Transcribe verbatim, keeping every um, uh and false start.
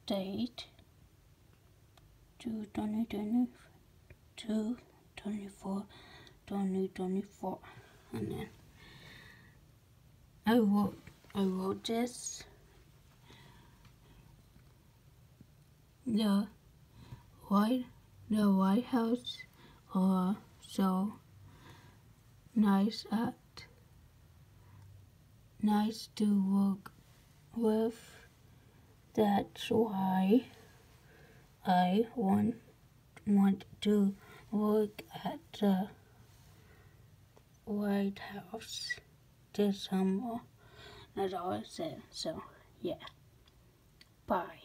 date to twenty twenty-two, twenty-four, twenty twenty-four, and then I wrote I wrote this. The white the White House are so nice at nice to work with. That's why I want want to work at the White House this summer. That's all I said. So yeah. Bye.